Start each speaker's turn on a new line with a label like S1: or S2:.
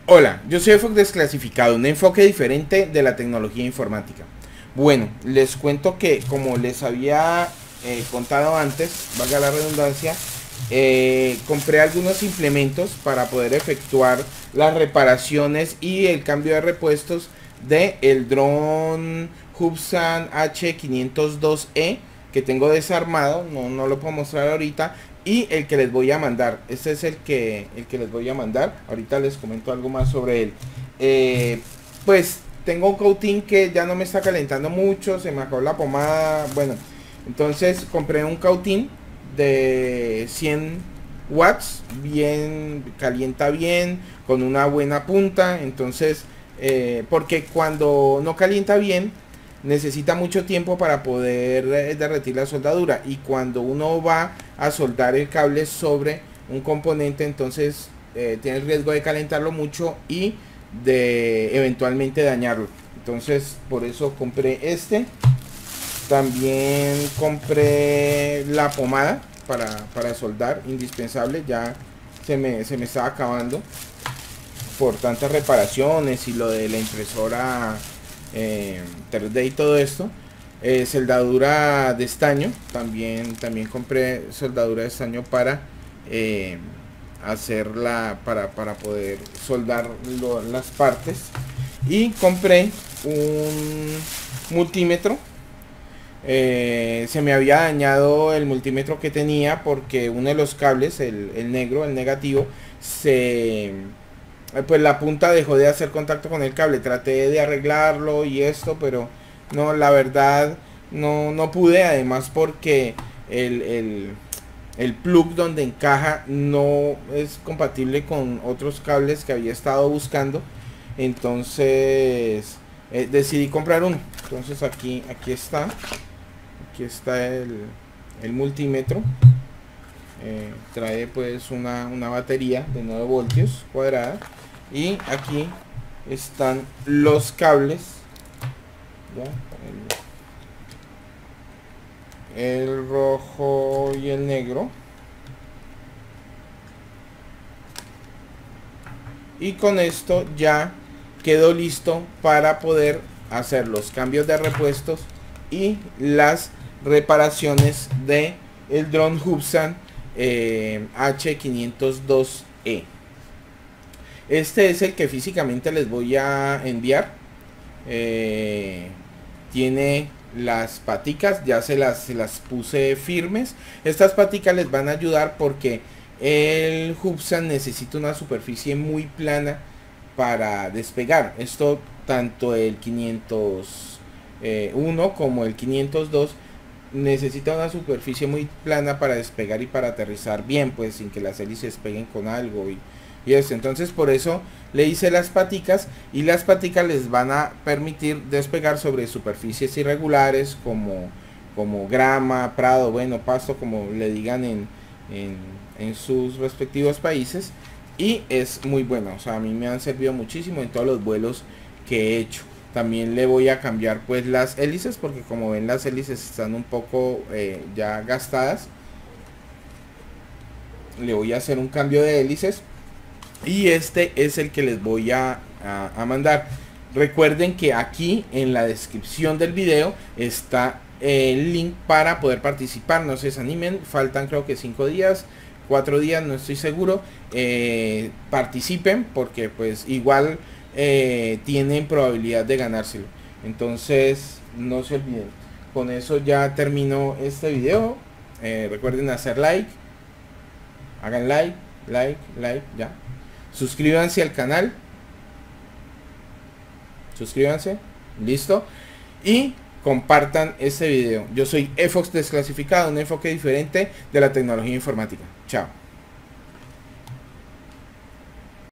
S1: Hola, yo soy Efox Desclasificado, un enfoque diferente de la tecnología informática. Bueno, les cuento que como les había contado antes, valga la redundancia, compré algunos implementos para poder efectuar las reparaciones y el cambio de repuestos de el dron Hubsan H502E que tengo desarmado, no lo puedo mostrar ahorita, y el que les voy a mandar. Este es el que les voy a mandar. Ahorita les comento algo más sobre él. Pues tengo un coating que ya no me está calentando mucho, se me acabó la pomada. Bueno, entonces compré un coating de 100 watts, bien, calienta bien, con una buena punta. Entonces, porque cuando no calienta bien, necesita mucho tiempo para poder derretir la soldadura, y cuando uno va a soldar el cable sobre un componente, entonces tiene el riesgo de calentarlo mucho y de eventualmente dañarlo. Entonces por eso compré este. También compré la pomada para soldar, indispensable, ya se me estaba acabando por tantas reparaciones y lo de la impresora 3D y todo esto. Soldadura de estaño, también compré soldadura de estaño para hacerla, para poder soldar las partes. Y compré un multímetro. Se me había dañado el multímetro que tenía porque uno de los cables, el negro, el negativo, pues la punta dejó de hacer contacto con el cable. Traté de arreglarlo y esto, pero no, la verdad no pude. Además porque el plug donde encaja no es compatible con otros cables que había estado buscando. Entonces decidí comprar uno. Entonces aquí está el multímetro. Trae pues una batería de 9 voltios cuadrada, y aquí están los cables, ¿ya? El rojo y el negro, y con esto ya quedó listo para poder hacer los cambios de repuestos y las reparaciones de el dron Hubsan H502E. Este es el que físicamente les voy a enviar. Tiene las paticas, ya se las puse firmes. Estas paticas les van a ayudar porque el Hubsan necesita una superficie muy plana para despegar. Esto tanto el 501 como el 502 necesita una superficie muy plana para despegar y para aterrizar bien, pues sin que las hélices peguen con algo y eso. Entonces por eso le hice las paticas, y las paticas les van a permitir despegar sobre superficies irregulares como grama, prado, bueno, pasto, como le digan en sus respectivos países. Y es muy bueno, o sea, a mí me han servido muchísimo en todos los vuelos que he hecho. También le voy a cambiar pues las hélices, porque como ven las hélices están un poco ya gastadas. Le voy a hacer un cambio de hélices, y este es el que les voy a mandar. Recuerden que aquí en la descripción del video está el link para poder participar. No se desanimen, faltan creo que 5 días, 4 días, no estoy seguro. Participen porque pues igual tienen probabilidad de ganárselo. Entonces no se olviden. Con eso ya termino este video. Recuerden hacer like, hagan like, ya. Suscríbanse al canal, suscríbanse, listo, y compartan este video. Yo soy Efox Desclasificado, un enfoque diferente de la tecnología informática. Chao.